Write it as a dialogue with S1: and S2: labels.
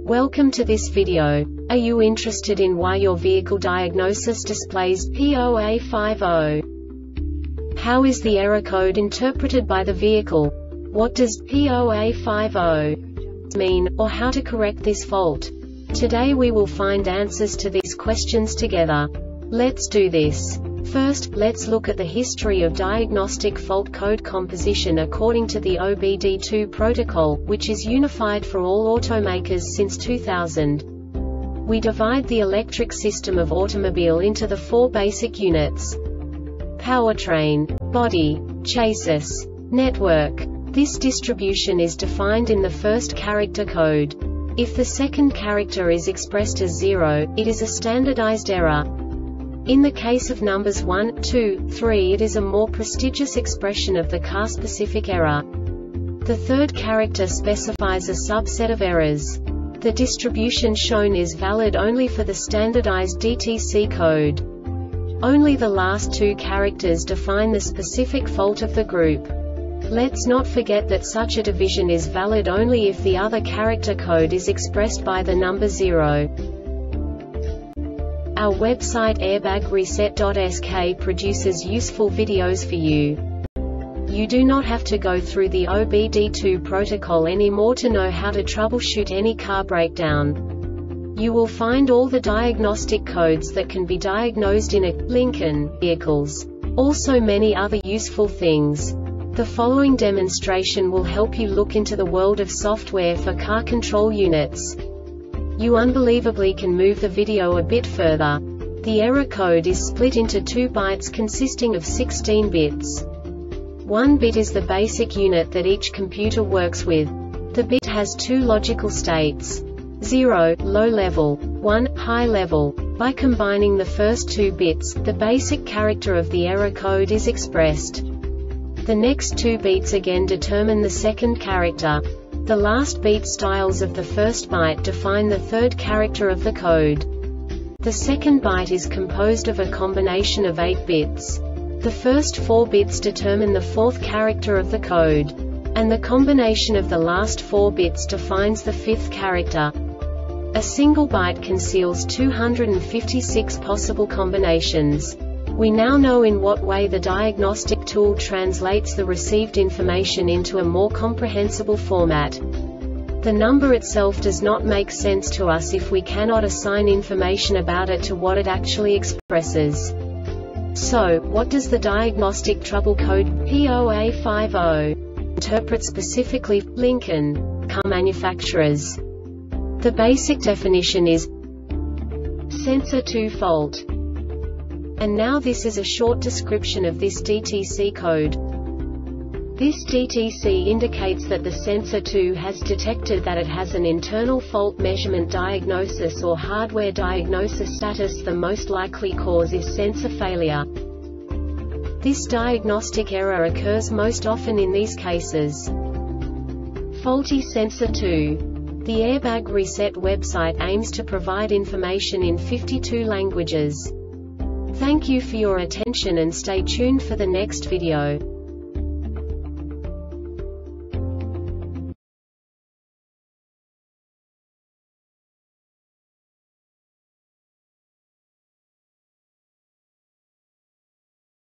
S1: Welcome to this video. Are you interested in why your vehicle diagnosis displays P0A50? How is the error code interpreted by the vehicle? What does P0A50 mean, or how to correct this fault? Today we will find answers to these questions together. Let's do this. First, let's look at the history of diagnostic fault code composition according to the OBD2 protocol, which is unified for all automakers since 2000. We divide the electric system of automobile into the four basic units: powertrain, body, chassis, network. This distribution is defined in the first character code. If the second character is expressed as 0, it is a standardized error. In the case of numbers 1, 2, 3, it is a more prestigious expression of the car-specific error. The third character specifies a subset of errors. The distribution shown is valid only for the standardized DTC code. Only the last two characters define the specific fault of the group. Let's not forget that such a division is valid only if the other character code is expressed by the number 0. Our website airbagreset.sk produces useful videos for you. You do not have to go through the OBD2 protocol anymore to know how to troubleshoot any car breakdown. You will find all the diagnostic codes that can be diagnosed in a Lincoln vehicles. Also many other useful things. The following demonstration will help you look into the world of software for car control units. You unbelievably can move the video a bit further. The error code is split into 2 bytes consisting of 16 bits. 1 bit is the basic unit that each computer works with. The bit has 2 logical states: 0, low level, 1, high level. By combining the first 2 bits, the basic character of the error code is expressed. The next 2 beats again determine the second character. The last beat styles of the first byte define the third character of the code. The second byte is composed of a combination of 8 bits. The first 4 bits determine the fourth character of the code. And the combination of the last 4 bits defines the fifth character. A single byte conceals 256 possible combinations. We now know in what way the diagnostic tool translates the received information into a more comprehensible format. The number itself does not make sense to us if we cannot assign information about it to what it actually expresses. So, what does the diagnostic trouble code P0A50 interpret specifically for Lincoln car manufacturers? The basic definition is sensor 2 fault. And now this is a short description of this DTC code. This DTC indicates that the sensor 2 has detected that it has an internal fault measurement diagnosis or hardware diagnosis status. The most likely cause is sensor failure. This diagnostic error occurs most often in these cases: faulty sensor 2. The Airbag Reset website aims to provide information in 52 languages. Thank you for your attention and stay tuned for the next video.